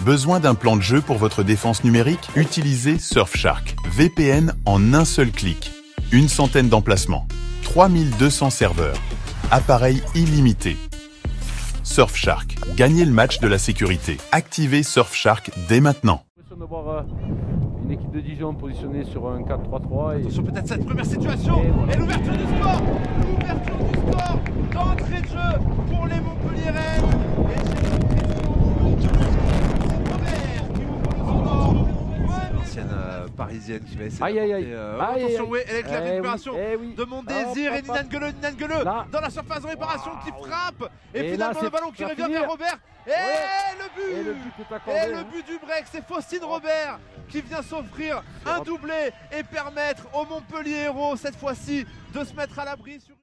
Besoin d'un plan de jeu pour votre défense numérique? Utilisez Surfshark. VPN en un seul clic. Une centaine d'emplacements. 3200 serveurs. Appareil illimité. Surfshark. Gagnez le match de la sécurité. Activez Surfshark dès maintenant. De voir une équipe de Dijon positionnée sur un 4-3-3. Attention peut-être cette première situation et l'ouverture du score. L'ouverture du score d'entrée de jeu pour les Montpelliéraines. Et l'ancienne parisienne qui va essayer attention, oui, elle est la récupération de Mon Désir et Ninan Gueuleux dans la surface de réparation qui frappe et finalement le ballon qui revient vers Robert et le but du break, c'est Faustine Robert qui vient s'offrir un doublé et permettre aux Montpellier Héros cette fois-ci de se mettre à l'abri sur